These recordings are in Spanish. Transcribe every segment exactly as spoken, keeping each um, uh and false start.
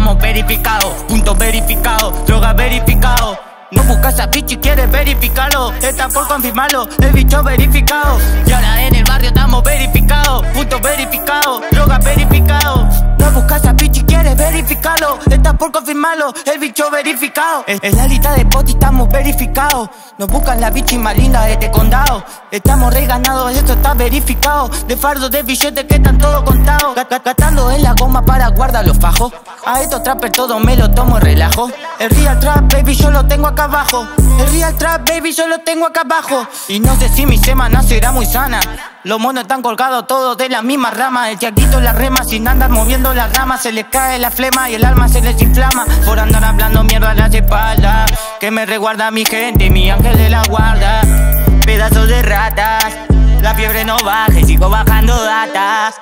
estamos verificados. Punto verificado, droga verificado. No buscas a bitch y quieres verificarlo. Está por confirmarlo, el bicho verificado. Y ahora en el barrio estamos verificados. Punto verificado, droga verificado. No buscas a bitch y quieres verificarlo. Está por confirmarlo, el bicho verificado. En la lista de poti estamos verificados. Nos buscan la bitch más linda de este condado. Estamos re ganados, esto está verificado. De fardo de billetes que están todos contados. Gastando en la goma para guardar los fajos. A estos trappers todo me lo tomo en relajo. El real trap baby yo lo tengo acá abajo. El real trap baby yo lo tengo acá abajo. Y no sé si mi semana será muy sana. Los monos están colgados todos de la misma rama. El tiaguito la rema sin andar moviendo las ramas. Se les cae la flema y el alma se les inflama por andar hablando mierda a las espaldas. Que me resguarda mi gente, mi ángel de la guarda. Pedazos de ratas, la fiebre no baja y sigo bajando datas.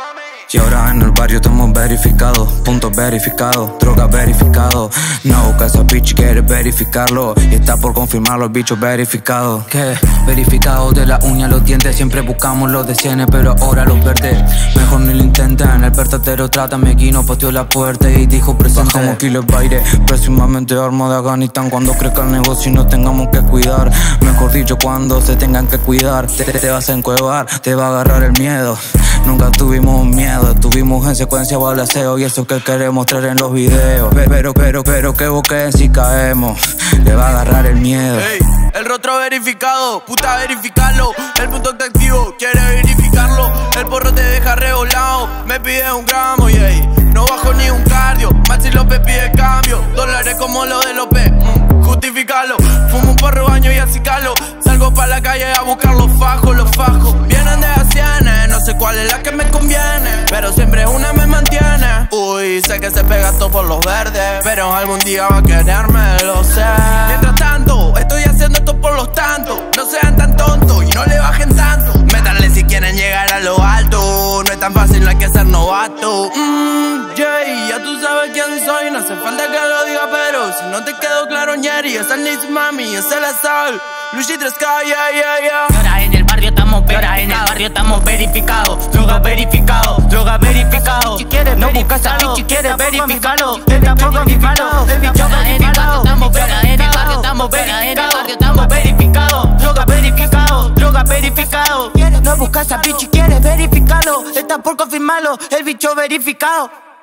Y ahora en el barrio estamos verificados, punto verificado, droga verificado. No buscas a bitch, quieres verificarlo. Y está por confirmarlo, el bicho verificado. ¿Qué? Verificado de la uña a los dientes. Siempre buscamos los de cienes, pero ahora los verdes. Mejor ni lo intentan, el verdadero trátame aquí. No pateó la puerta y dijo presente. Bajamos kilos baile, próximamente arma de Afganistán. Cuando crezca el negocio y nos tengamos que cuidar. Mejor dicho, cuando se tengan que cuidar. Te, te vas a encuevar, te va a agarrar el miedo. Nunca tuvimos miedo, estuvimos en secuencia balaceo. Y eso que queremos traer en los videos. Pero, pero, pero que boquen si caemos. Le va a agarrar el miedo. Hey, el rostro verificado, puta verificarlo. El punto está activo, quiere verificarlo. El porro te deja revolado, me pide un gramo, yeah. No bajo ni un cardio, Maxi López pide cambio. Dólares como lo de López, mm, justificarlo. Fumo un porro, baño y así calo. Salgo pa' la calle a buscar los fajos, los fajos. Vienen de Hacienda, no sé cuál es la que me conviene, pero siempre una me mantiene. Uy, sé que se pega todo por los verdes, pero algún día va a quererme, lo sé. Mientras tanto, estoy haciendo esto por los tantos. No sean tan tontos y no le bajen tanto. Métanle si quieren llegar a lo alto. No es tan fácil, no hay que ser novato. Mmm, Jay, ya tú sabes quién soy. No hace falta que lo diga, pero si no te quedó claro, Ñeri, esa es mami, esa es la sal. Luigi tres K, yeah, yeah, yeah. Y ahora en el barrio estamos verificados. En el barrio estamos verificados. Droga verificado, droga verificado. Si quieres no buscas a bitch, si quieres verificarlo. Está por confirmarlo, el bicho verificado. En el barrio estamos verificados. En el barrio estamos verificados. Droga verificado, droga verificado. No buscas a bitch, si quieres verificarlo. Está por confirmarlo, el bicho verificado.